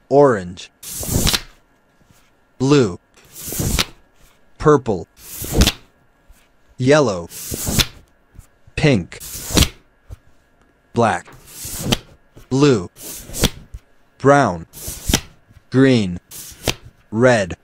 orange, blue, purple, yellow, pink, black, blue, brown, green, red.